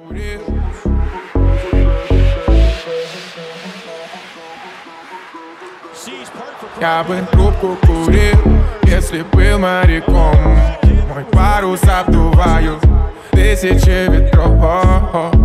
Я бы трубку курил, если был моряком. Мой парус обдуваю тысячи ветров.